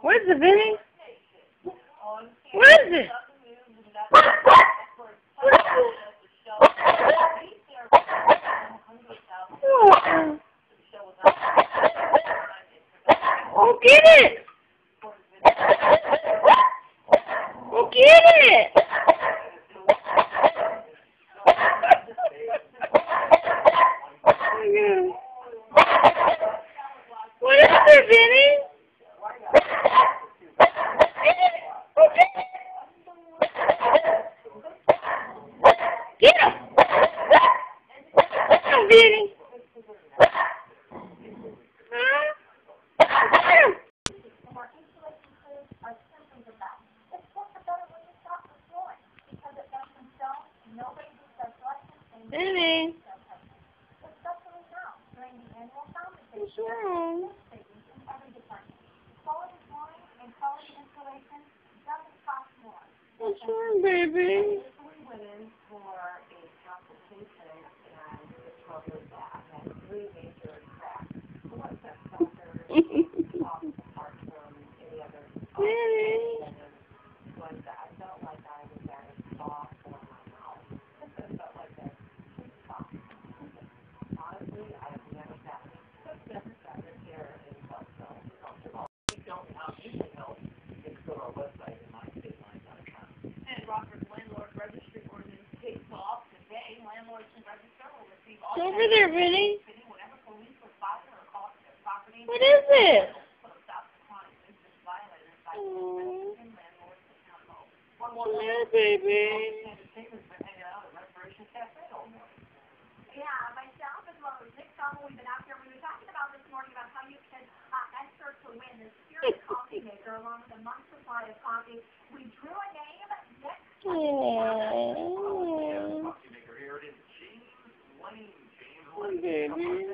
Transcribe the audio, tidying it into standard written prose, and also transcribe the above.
What is it, Vinny? What is it? Oh, get it! Oh, get it! What is it, Vinny? Get him! Get him, Vinny! Huh? Get him! Vinny! What's wrong? What's wrong, baby? It's over there, Vinny. What is it? Oh, yeah, baby. Yeah, myself as well as Nick Summer, we've been out here. We were talking about this morning about how you can enter to win this Spirit Coffee Maker along with a month's supply of coffee. We drew a name next Oh, baby.